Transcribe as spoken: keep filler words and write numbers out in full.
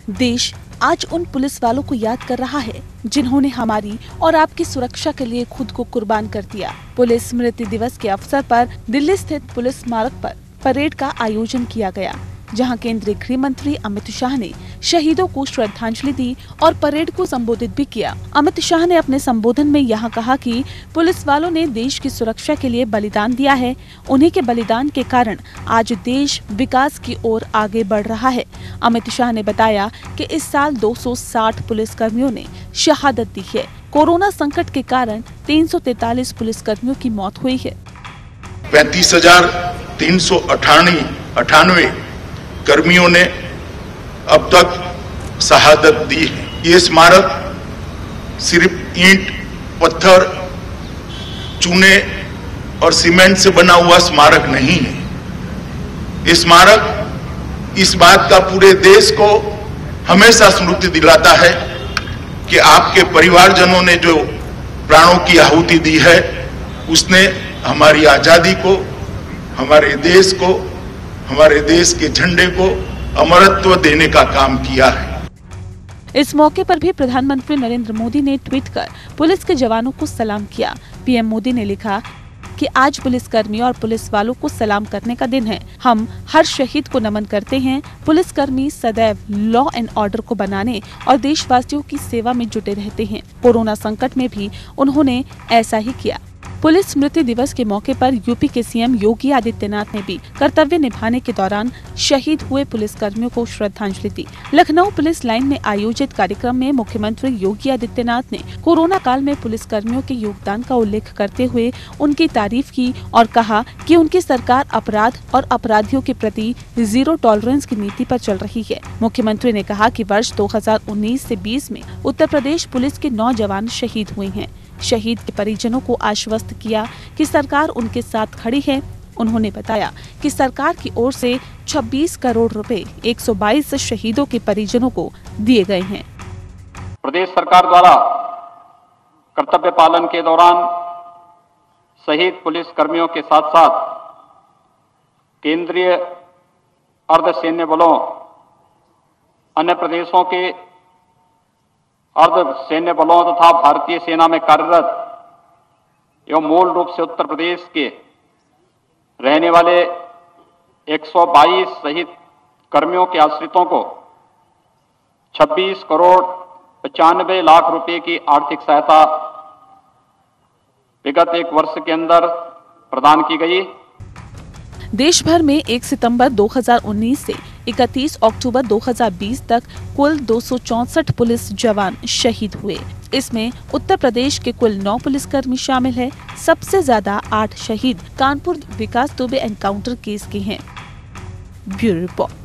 देश आज उन पुलिस वालों को याद कर रहा है जिन्होंने हमारी और आपकी सुरक्षा के लिए खुद को कुर्बान कर दिया। पुलिस स्मृति दिवस के अवसर पर दिल्ली स्थित पुलिस स्मारक पर परेड का आयोजन किया गया, जहां केंद्रीय गृह मंत्री अमित शाह ने शहीदों को श्रद्धांजलि दी और परेड को संबोधित भी किया। अमित शाह ने अपने संबोधन में यहां कहा कि पुलिस वालों ने देश की सुरक्षा के लिए बलिदान दिया है। उन्हीं के बलिदान के कारण आज देश विकास की ओर आगे बढ़ रहा है। अमित शाह ने बताया कि इस साल दो सौ साठ पुलिस कर्मियों ने शहादत दी है। कोरोना संकट के कारण तीन सौ तैतालीस पुलिस कर्मियों की मौत हुई है। पैंतीस हजार तीन सौ अठानवे कर्मियों ने अब तक शहादत दी है। ये स्मारक सिर्फ ईंट, पत्थर, चूने और सीमेंट से बना हुआ स्मारक नहीं है। ये स्मारक इस बात का पूरे देश को हमेशा स्मृति दिलाता है कि आपके परिवारजनों ने जो प्राणों की आहुति दी है, उसने हमारी आजादी को, हमारे देश को, हमारे देश के झंडे को अमरत्व देने का काम किया है। इस मौके पर भी प्रधानमंत्री नरेंद्र मोदी ने ट्वीट कर पुलिस के जवानों को सलाम किया। पीएम मोदी ने लिखा कि आज पुलिसकर्मी और पुलिस वालों को सलाम करने का दिन है। हम हर शहीद को नमन करते हैं। पुलिसकर्मी सदैव लॉ एंड ऑर्डर को बनाने और देशवासियों की सेवा में जुटे रहते हैं। कोरोना संकट में भी उन्होंने ऐसा ही किया। पुलिस स्मृति दिवस के मौके पर यूपी के सीएम योगी आदित्यनाथ ने भी कर्तव्य निभाने के दौरान शहीद हुए पुलिसकर्मियों को श्रद्धांजलि दी। लखनऊ पुलिस लाइन में आयोजित कार्यक्रम में मुख्यमंत्री योगी आदित्यनाथ ने कोरोना काल में पुलिसकर्मियों के योगदान का उल्लेख करते हुए उनकी तारीफ की और कहा कि उनकी सरकार अपराध और अपराधियों के प्रति जीरो टॉलरेंस की नीति पर चल रही है। मुख्यमंत्री ने कहा कि वर्ष दो हजार उन्नीस से बीस में उत्तर प्रदेश पुलिस के नौ जवान शहीद हुए हैं। शहीद के परिजनों को आश्वस्त किया कि सरकार उनके साथ खड़ी है। उन्होंने बताया कि सरकार की ओर से छब्बीस करोड़ रुपए एक सौ बाईस शहीदों के परिजनों को दिए गए हैं। प्रदेश सरकार द्वारा कर्तव्य पालन के दौरान शहीद पुलिस कर्मियों के साथ साथ केंद्रीय अर्धसैन्य बलों, अन्य प्रदेशों के अर्ध सैन्य बलों तथा भारतीय सेना में कार्यरत एवं मूल रूप से उत्तर प्रदेश के रहने वाले एक सौ बाईस शहीद कर्मियों के आश्रितों को छब्बीस करोड़ पचानवे लाख रुपए की आर्थिक सहायता विगत एक वर्ष के अंदर प्रदान की गई। देश भर में एक सितंबर दो हजार उन्नीस से इकतीस अक्टूबर दो हजार बीस तक कुल दो सौ चौसठ पुलिस जवान शहीद हुए। इसमें उत्तर प्रदेश के कुल नौ पुलिसकर्मी शामिल है। सबसे ज्यादा आठ शहीद कानपुर विकास दुबे एनकाउंटर केस के हैं। Bureau report.